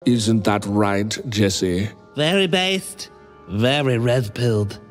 Isn't that right, Jesse? Very based, very red-pilled.